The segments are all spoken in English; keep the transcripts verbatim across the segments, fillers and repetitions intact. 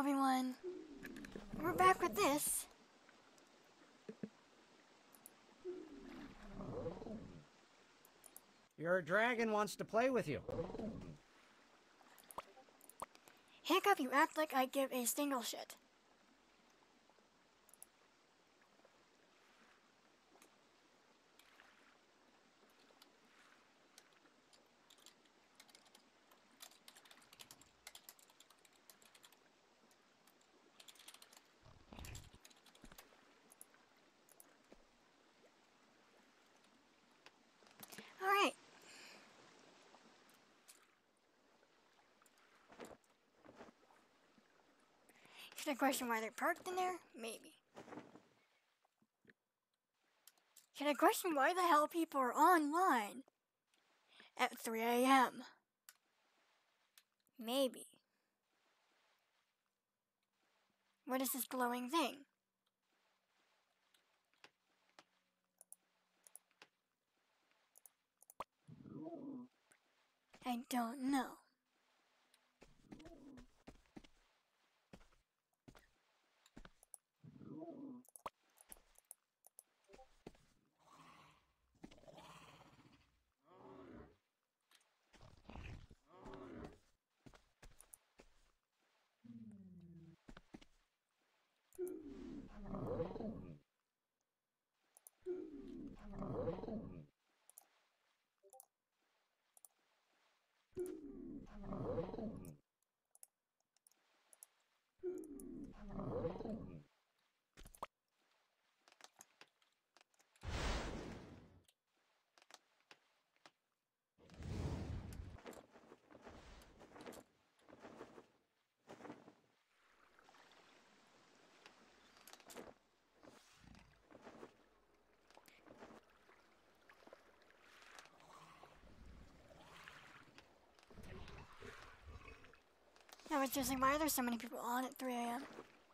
everyone, we're back with this. Your dragon wants to play with you. Hiccup, you act like I give a single shit. Alright. Should I question why they're parked in there? Maybe. Should I question why the hell people are online at three A M? Maybe. What is this glowing thing? I don't know. I was just like, why are there so many people on at three A M?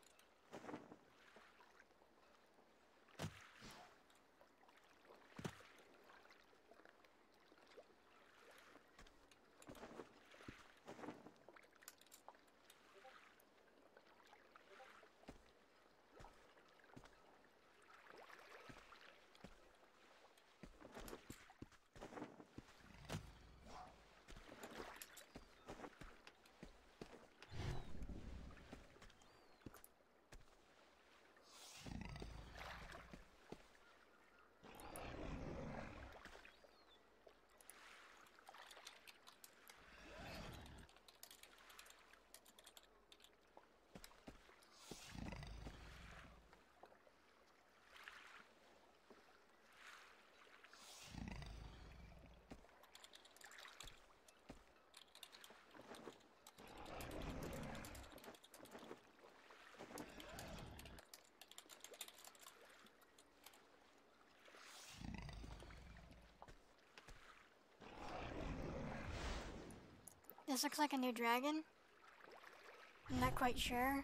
This looks like a new dragon. I'm not quite sure.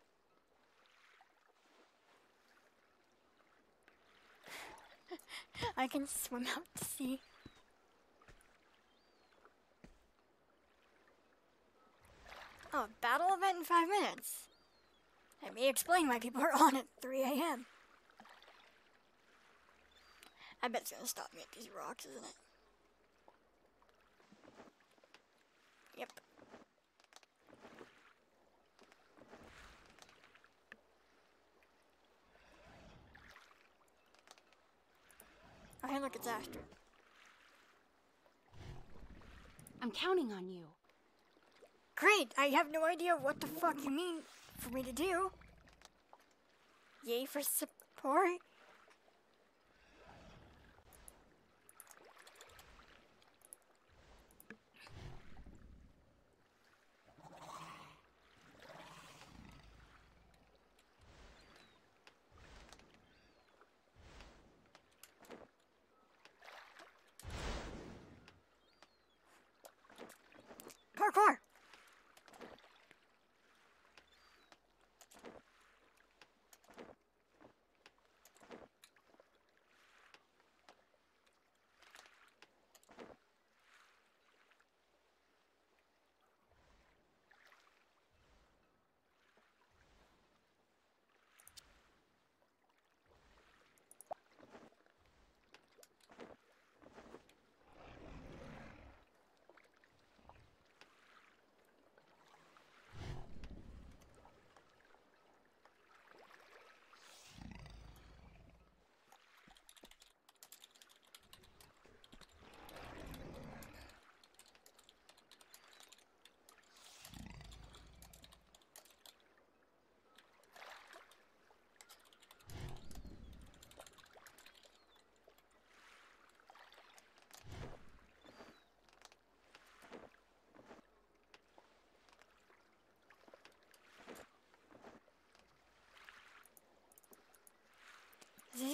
I can swim out to sea. Oh, battle event in five minutes. That may explain why people are on at three A M. I bet it's gonna stop me at these rocks, isn't it? Yep. Oh, hey, look, it's Astrid. I'm counting on you. Great! I have no idea what the fuck you mean for me to do. Yay for support. Parkour!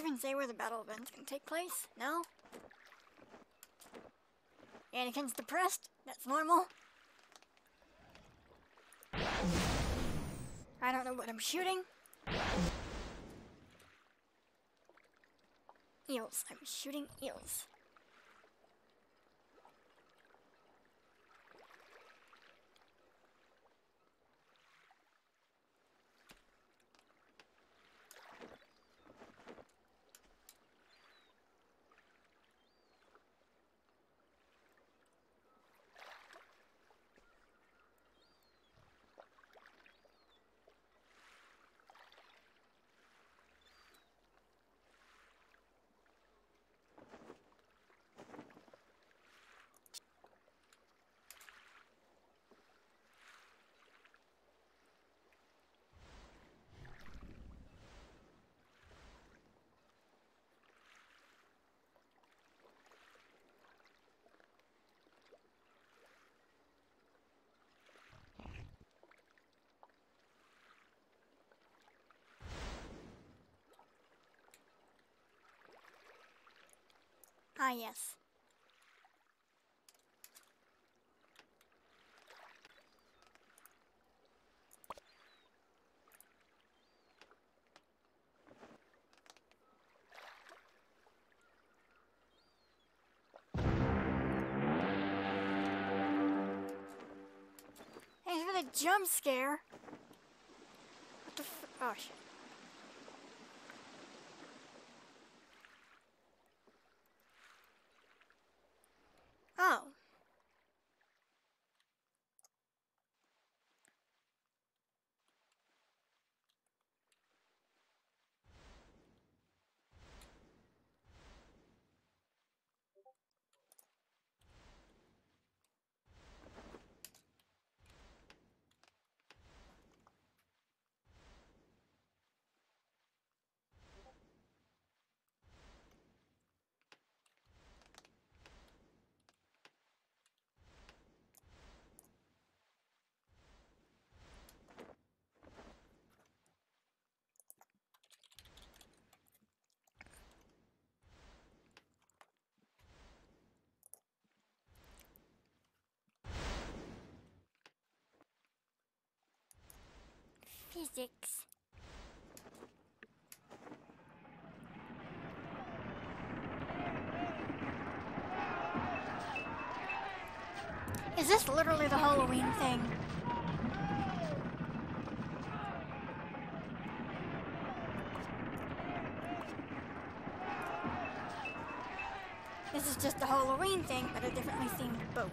even say where the battle event's gonna take place? No? Anakin's depressed? That's normal. I don't know what I'm shooting. Eels. I'm shooting eels. Ah, yes. Thanks for the jump scare. What the f- oh shit. Oh. Physics. Is this literally the Halloween thing? This is just a Halloween thing, but a differently themed boat.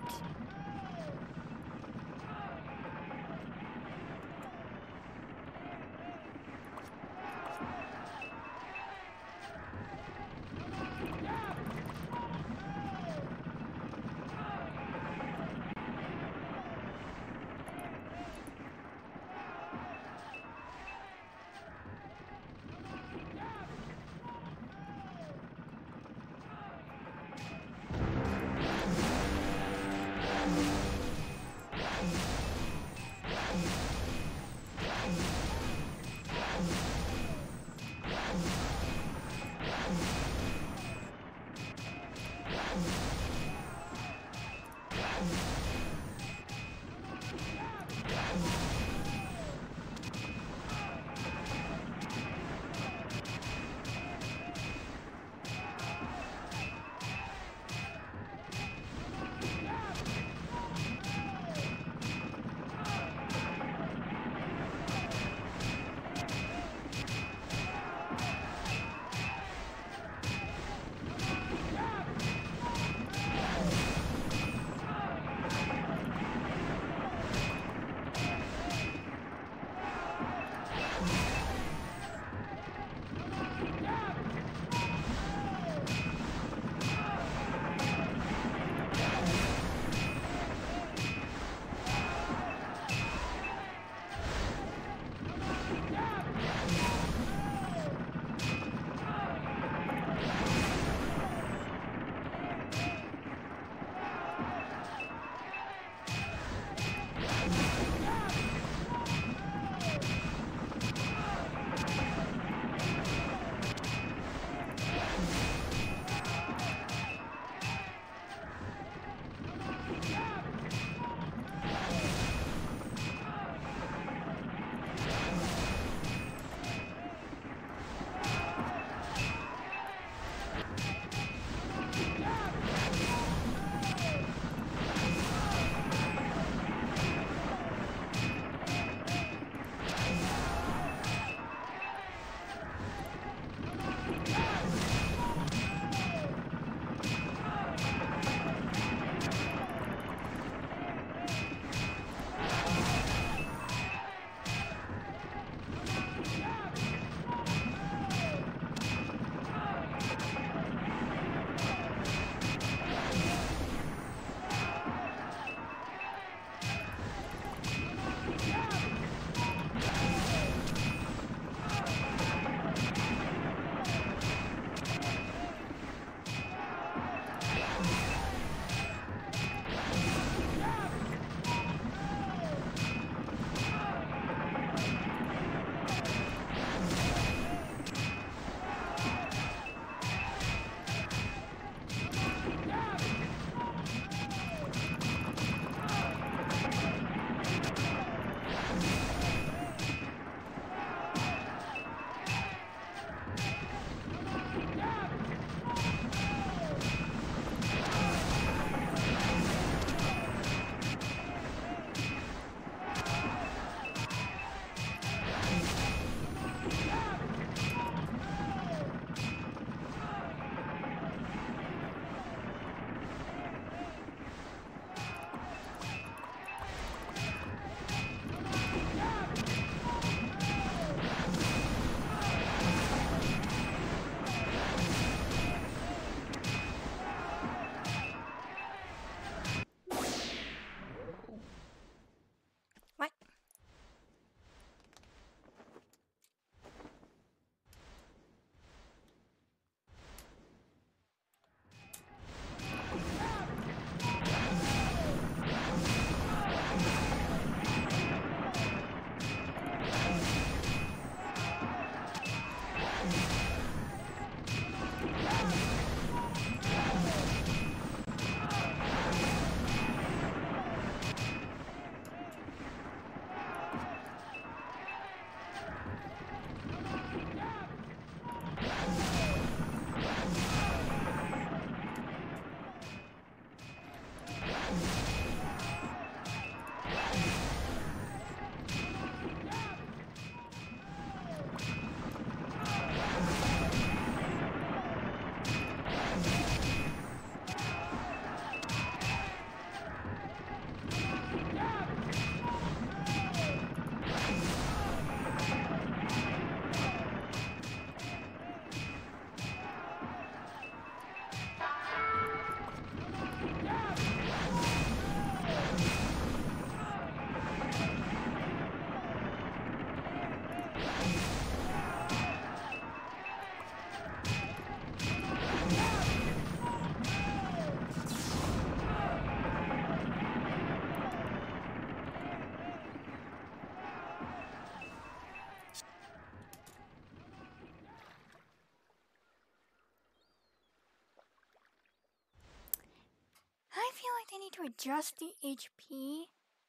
to adjust the H P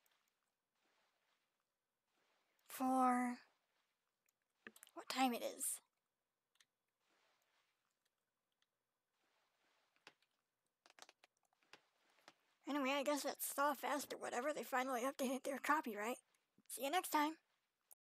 for what time it is. Anyway, I guess that's Thawfest or whatever. They finally updated their copyright. See you next time.